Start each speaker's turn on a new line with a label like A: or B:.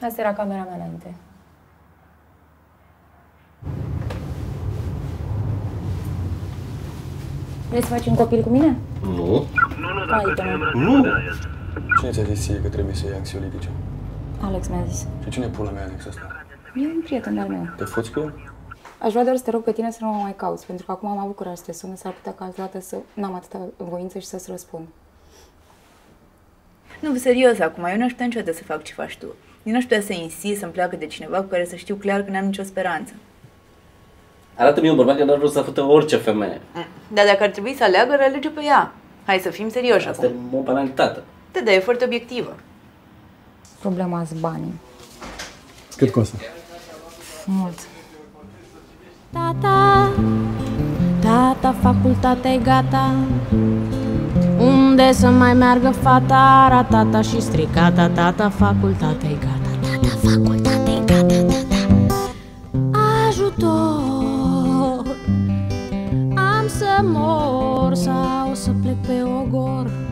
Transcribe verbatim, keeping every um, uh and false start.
A: Asta era camera mea înainte. Vrei să faci un copil cu mine?
B: Nu.
C: Nu, nu, dacă
B: Nu.
D: Cine ți-a zis ție că trebuie să iei anxiolitice?
A: Alex mi-a zis.
D: Și cine pula mea Alex ăsta?
A: E un prieten al meu.
D: Te foți cu el?
A: Aș vrea doar să te rog pe tine să nu mă mai cauți, pentru că acum am avut curaj să te sun, s-ar putea ca altă dată să n-am atâta voință și să-ți răspund.
E: Nu, serios acum, eu nu aș putea niciodată să fac ce faci tu. Eu n-aș putea să insist să-mi pleacă de cineva cu care să știu clar că n-am nicio speranță.
B: Arată-mi un bărbat care n-ar vrea să fătă orice femeie.
E: Dar dacă ar trebui să aleagă, ar alege pe ea. Hai să fim serioși
B: Asta
E: acum.
B: e o banalitate.
E: Da, da, e foarte obiectivă.
A: Problema sunt banii.
D: Cât costă?
A: Mult.
F: Tata, tata, facultatea e gata. Unde să mai meargă fata? Ratata și stricata. Tata, facultatea e gata. Tata, facultatea e gata. Tata. Ajutor, am să mor sau să plec pe ogor.